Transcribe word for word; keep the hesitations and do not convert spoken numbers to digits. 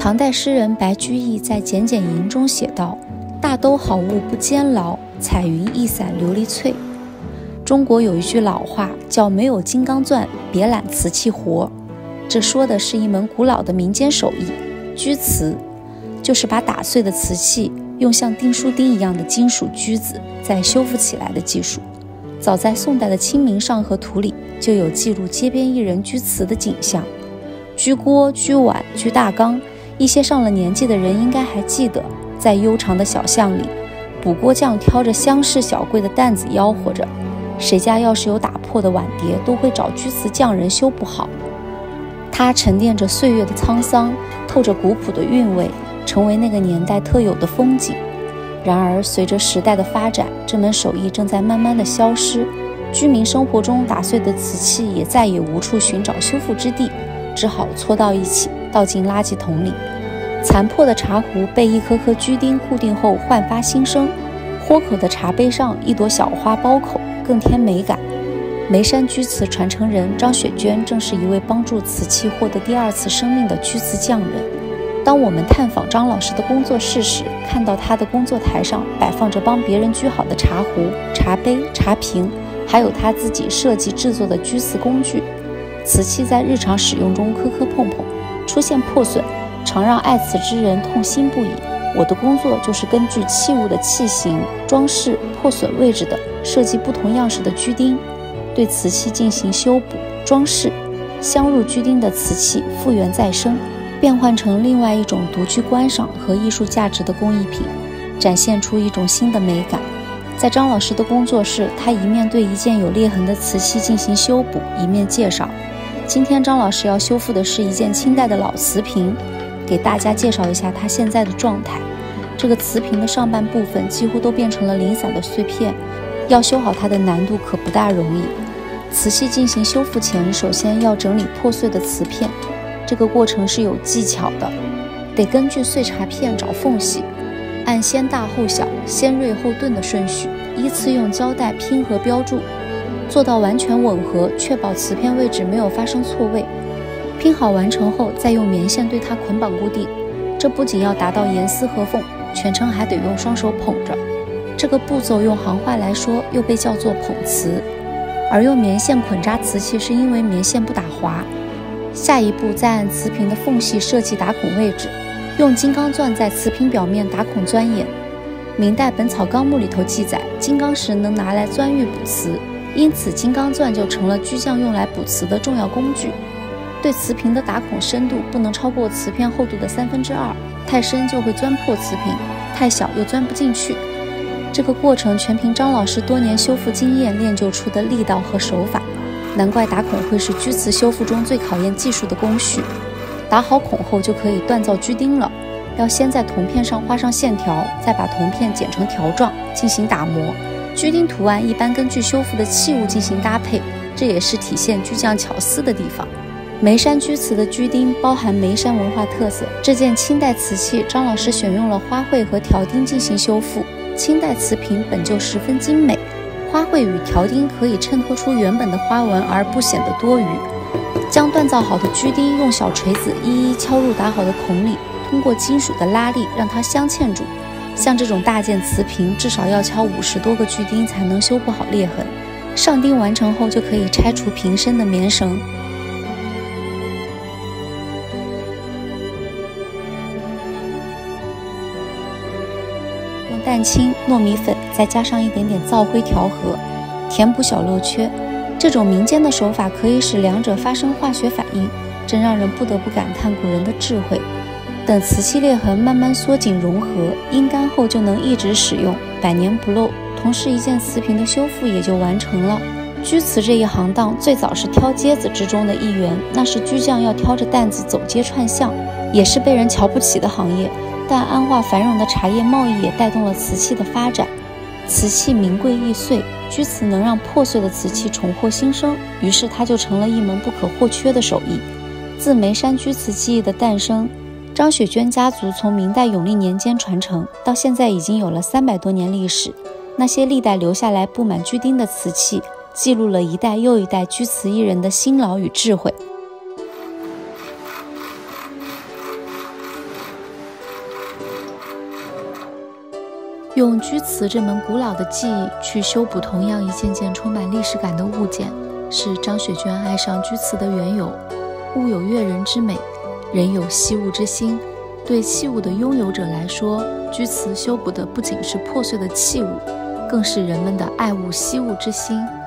唐代诗人白居易在《简简吟》中写道：大都好物不坚牢，彩云一伞琉璃脆。中国有一句老话叫没有金刚钻别揽瓷器活，这说的是一门古老的民间手艺，钧瓷，就是把打碎的瓷器用像钉书钉一样的金属钧子再修复起来的技术。早在宋代的《清明上河图》里就有记录街边艺人钧瓷的景象，钧锅、钧碗、钧大缸，一些上了年纪的人应该还记得，在悠长的小巷里，补锅匠挑着厢式小柜的担子吆喝着，谁家要是有打破的碗碟，都会找钧瓷匠人修补好。它沉淀着岁月的沧桑，透着古朴的韵味，成为那个年代特有的风景。然而随着时代的发展，这门手艺正在慢慢的消失，居民生活中打碎的瓷器也再也无处寻找修复之地，只好搓到一起倒进垃圾桶里。残破的茶壶被一颗颗钧钉固定后焕发新生，豁口的茶杯上一朵小花包口，更添美感。眉山钧瓷传承人张雪娟正是一位帮助瓷器获得第二次生命的钧瓷匠人。当我们探访张老师的工作室时，看到他的工作台上摆放着帮别人钧好的茶壶、茶杯、茶瓶，还有他自己设计制作的钧瓷工具。瓷器在日常使用中磕磕碰碰，出现破损，常让爱瓷之人痛心不已。我的工作就是根据器物的器型、装饰、破损位置等，设计不同样式的钧钉，对瓷器进行修补、装饰，镶入钧钉的瓷器复原再生，变换成另外一种独具观赏和艺术价值的工艺品，展现出一种新的美感。在张老师的工作室，他一面对一件有裂痕的瓷器进行修补，一面介绍。今天张老师要修复的是一件清代的老瓷瓶，给大家介绍一下它现在的状态。这个瓷瓶的上半部分几乎都变成了零散的碎片，要修好它的难度可不大容易。瓷器进行修复前，首先要整理破碎的瓷片，这个过程是有技巧的，得根据碎茶片找缝隙，按先大后小、先锐后钝的顺序，依次用胶带拼合标注，做到完全吻合，确保瓷片位置没有发生错位。拼好完成后，再用棉线对它捆绑固定。这不仅要达到严丝合缝，全程还得用双手捧着。这个步骤用行话来说，又被叫做捧瓷。而用棉线捆扎瓷器，是因为棉线不打滑。下一步再按瓷瓶的缝隙设计打孔位置，用金刚钻在瓷瓶表面打孔钻眼。明代《本草纲目》里头记载，金刚石能拿来钻玉补瓷，因此金刚钻就成了钧匠用来补瓷的重要工具。对瓷瓶的打孔深度不能超过瓷片厚度的三分之二，太深就会钻破瓷瓶，太小又钻不进去。这个过程全凭张老师多年修复经验练就出的力道和手法，难怪打孔会是钧瓷修复中最考验技术的工序。打好孔后就可以锻造钧钉了，要先在铜片上画上线条，再把铜片剪成条状进行打磨。钧钉图案一般根据修复的器物进行搭配，这也是体现钧匠巧思的地方。眉山钧瓷的钧钉包含眉山文化特色，这件清代瓷器张老师选用了花卉和条钉进行修复。清代瓷瓶本就十分精美，花卉与条钉可以衬托出原本的花纹而不显得多余。将锻造好的钧钉用小锤子一一敲入打好的孔里，通过金属的拉力让它镶嵌住。像这种大件瓷瓶至少要敲五十多个钧钉才能修补好裂痕。上钉完成后就可以拆除瓶身的棉绳。用蛋清、糯米粉再加上一点点皂灰调和，填补小漏缺。这种民间的手法可以使两者发生化学反应，真让人不得不感叹古人的智慧。等瓷器裂痕慢慢缩紧融合，阴干后就能一直使用，百年不漏。同时一件瓷瓶的修复也就完成了。钧瓷这一行当最早是挑街子之中的一员，那是钧匠要挑着担子走街串巷，也是被人瞧不起的行业。但安化繁荣的茶叶贸易也带动了瓷器的发展。瓷器名贵易碎，钧瓷能让破碎的瓷器重获新生，于是它就成了一门不可或缺的手艺。自眉山钧瓷技艺的诞生，张雪娟家族从明代永历年间传承，到现在已经有了三百多年历史。那些历代留下来布满钧钉的瓷器，记录了一代又一代钧瓷艺人的辛劳与智慧。 用居瓷这门古老的技艺去修补同样一件件充满历史感的物件，是张雪娟爱上居瓷的缘由。物有悦人之美，人有惜物之心。对器物的拥有者来说，居瓷修补的不仅是破碎的器物，更是人们的爱物惜物之心。